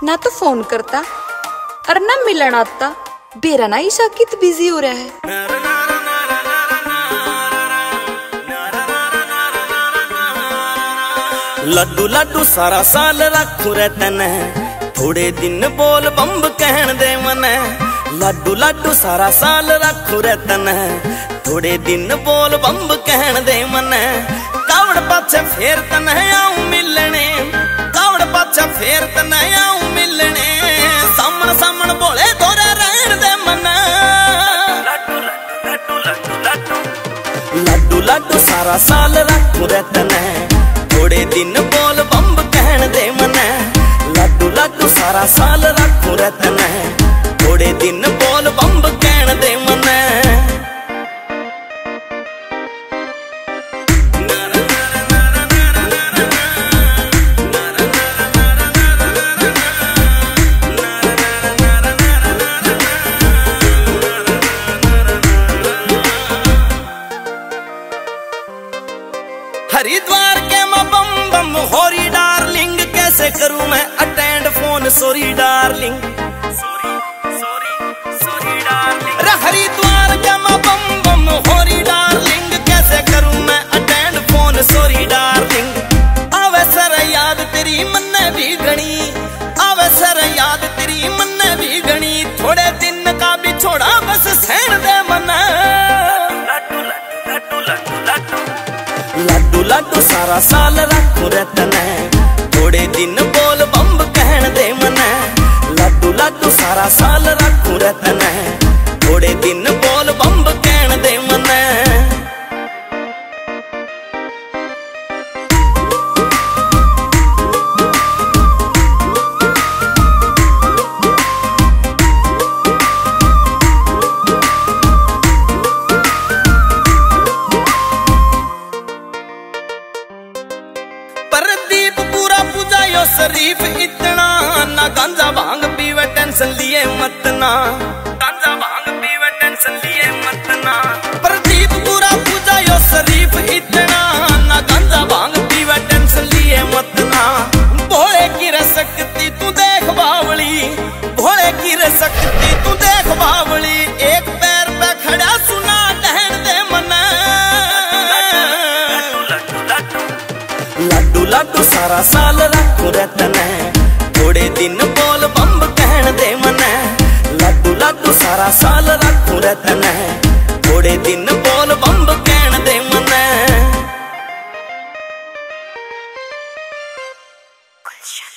ना तो फोन करता और ना मिलन आता। बेरा ना ईशा कित बिजी हो रहा है। लड्डू लड्डू सारा साल रखू रे तने, थोड़े दिन बोल बम्ब कहन दे मने। लड्डू लड्डू सारा साल रखू रे तने, थोड़े दिन बोल बम्ब कहन दे मने। कावड़ पाछे फेर तने आऊं मिलने, कावड़ पाछे फेर तने आऊं मिलने। सामन सामन बोले तोरे रहन दे मने। लड्डू लड्डू लड्डू लड्डू लड्डू लड्डू सारा साल रखू रे तने, थोड़े दिन बोल बम्ब कहन दे मने। लड्डू लड्डू सारा साल रखू रे तने, थोड़े दिन बोल बम्ब कहन दे मने। हरिद्वार के मैं बम बम होरी डार्लिंग, कैसे करूं मैं attend phone sorry darling, sorry sorry sorry darling. रे हरिद्वार के मैं बम बम होरी डार्लिंग, कैसे करूं मैं अटेंड फोन सॉरी डार्लिंग। आवे सर याद तेरी मन्ने भी गणी, आवे सर याद तेरी मन्ने भी गणी। थोड़े दिन का भी छोड़ा बस सहन दे मन्ने। लड्डू लड्डू लड्डू लड्डू लड्डू लड्डू सारा साल रखू रे तने, थोड़े दिन बोल बम्ब कहन दे मने। लड्डू लड्डू सारा साल रखू रे तने, थोड़े दिन बोल बम्ब कहन दे मने। प्रदीप पूरा पुजायो शरीफ इतना, ना गांजा भांग पीवे टेंशन लिए मत ना, गांजा भांग पीवे टेंशन लिए मत ना। प्रदीप पूरा पुजायो शरीफ इतना, ना गांजा भांग पीवे टेंशन लिए मत ना। भोले की रसकती तू देख बावली, भोले की रसकती तू देख बावली। एक पैर पे खड़ा सुना टहन दे मना। लड्डू लड्डू सारा साल रखू रे तने, थोड़े दिन बोल बम्ब कहन दे मने। लड्डू लड्डू सारा साल रखू रे तने, थोड़े दिन बोल बम्ब कहन दे मने।